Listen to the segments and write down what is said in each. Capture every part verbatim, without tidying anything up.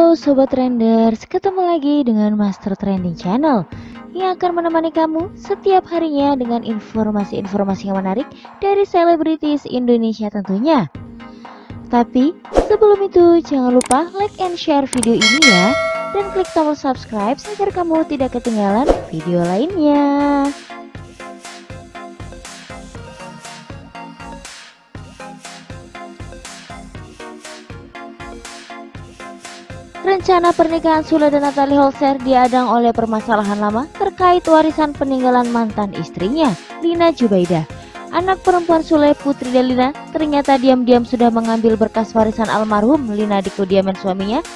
Halo Sobat Trenders, ketemu lagi dengan Master Trending Channel yang akan menemani kamu setiap harinya dengan informasi-informasi yang menarik dari selebritis Indonesia tentunya. Tapi sebelum itu jangan lupa like and share video ini ya, dan klik tombol subscribe agar kamu tidak ketinggalan video lainnya. Rencana pernikahan Sule dan Natalie Holzer diadang oleh permasalahan lama terkait warisan peninggalan mantan istrinya, Lina Jubaidah. Anak perempuan Sule, Putri Delina, ternyata diam-diam sudah mengambil berkas warisan almarhum Lina di kediaman suaminya,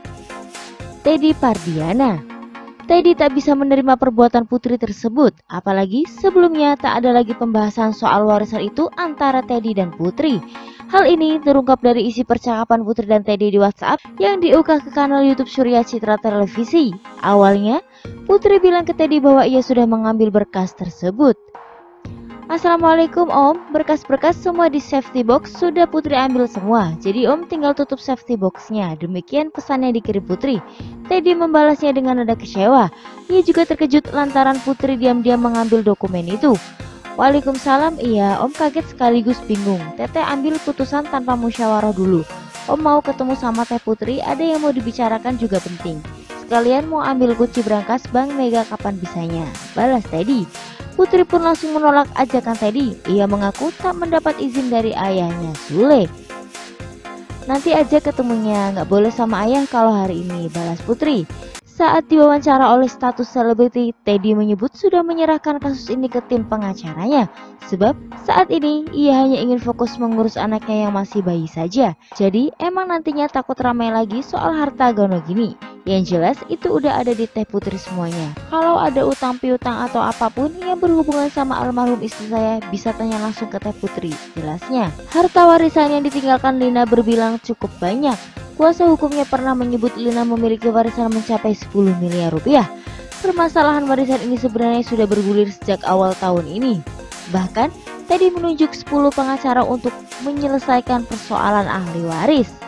Teddy Pardiana. Teddy tak bisa menerima perbuatan Putri tersebut, apalagi sebelumnya tak ada lagi pembahasan soal warisan itu antara Teddy dan Putri. Hal ini terungkap dari isi percakapan Putri dan Teddy di WhatsApp yang diunggah ke kanal YouTube Surya Citra Televisi. Awalnya, Putri bilang ke Teddy bahwa ia sudah mengambil berkas tersebut. Assalamualaikum Om, berkas-berkas semua di safety box sudah Putri ambil semua, jadi Om tinggal tutup safety boxnya. Demikian pesannya dikirim Putri. Teddy membalasnya dengan nada kecewa. Ia juga terkejut lantaran Putri diam-diam mengambil dokumen itu. Waalaikumsalam, iya Om kaget sekaligus bingung. Teteh ambil putusan tanpa musyawarah dulu. Om mau ketemu sama Teh Putri, ada yang mau dibicarakan juga penting. Sekalian mau ambil kunci berangkas Bank Mega kapan bisanya, balas Teddy. Putri pun langsung menolak ajakan Teddy. Ia mengaku tak mendapat izin dari ayahnya Sule. Nanti aja ketemunya, nggak boleh sama ayah kalau hari ini, balas Putri. Saat diwawancara oleh status selebriti, Teddy menyebut sudah menyerahkan kasus ini ke tim pengacaranya. Sebab saat ini ia hanya ingin fokus mengurus anaknya yang masih bayi saja. Jadi emang nantinya takut ramai lagi soal harta gono gini. Yang jelas itu udah ada di Teh Putri semuanya. Kalau ada utang piutang atau apapun yang berhubungan sama almarhum istri saya, bisa tanya langsung ke Teh Putri, jelasnya. Harta warisan yang ditinggalkan Lina berbilang cukup banyak. Kuasa hukumnya pernah menyebut Lina memiliki warisan mencapai sepuluh miliar rupiah. Permasalahan warisan ini sebenarnya sudah bergulir sejak awal tahun ini. Bahkan, Teddy menunjuk sepuluh pengacara untuk menyelesaikan persoalan ahli waris.